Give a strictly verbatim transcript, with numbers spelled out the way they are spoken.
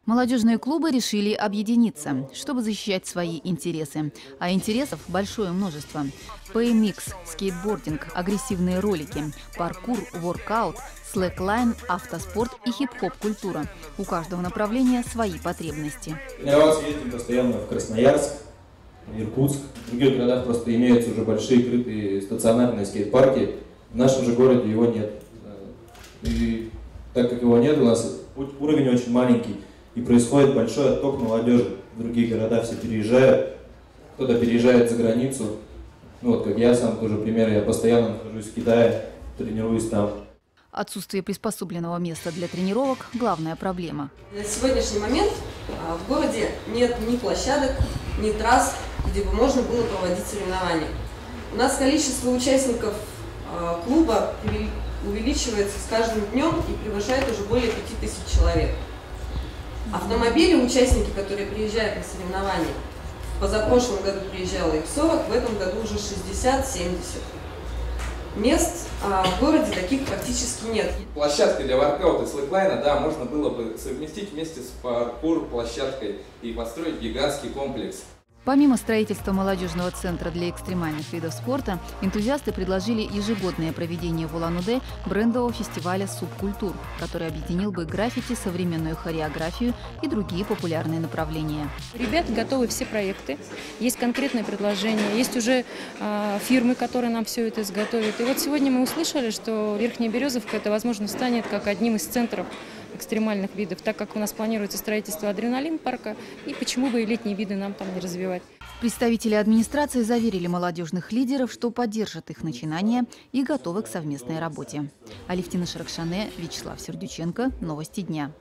Молодежные клубы решили объединиться, чтобы защищать свои интересы. А интересов большое множество. пи эм икс, скейтбординг, агрессивные ролики, паркур, воркаут, слэклайн, автоспорт и хип-хоп культура. У каждого направления свои потребности. Тренироваться ездим постоянно в Красноярск, в Иркутск. В других городах просто имеются уже большие крытые стационарные скейт-парки. В нашем же городе его нет. И так как его нет, у нас уровень очень маленький. И происходит большой отток молодежи. В другие города все переезжают. Кто-то переезжает за границу. Ну вот как я сам тоже пример. Я постоянно нахожусь в Китае, тренируюсь там. Отсутствие приспособленного места для тренировок – главная проблема. На сегодняшний момент в городе нет ни площадок, ни трасс, где бы можно было проводить соревнования. У нас количество участников клуба увеличивается с каждым днем и превышает уже более пяти тысяч человек. Автомобили, участники, которые приезжают на соревнования, в позапрошлом году приезжало их сорок, в этом году уже шестьдесят-семьдесят. Мест а, в городе таких практически нет. Площадкой для воркаута и слэклайна, да, можно было бы совместить вместе с паркур-площадкой и построить гигантский комплекс. Помимо строительства молодежного центра для экстремальных видов спорта, энтузиасты предложили ежегодное проведение в Улан-Удэ брендового фестиваля субкультур, который объединил бы граффити, современную хореографию и другие популярные направления. Ребята готовы все проекты, есть конкретные предложения, есть уже э, фирмы, которые нам все это изготовят. И вот сегодня мы услышали, что Верхняя Березовка, это, возможно, станет как одним из центров экстремальных видов, так как у нас планируется строительство адреналин-парка, и почему бы и летние виды нам там не развивать. Представители администрации заверили молодежных лидеров, что поддержат их начинания и готовы к совместной работе. Алевтина Шаракшане, Вячеслав Сердюченко. Новости дня.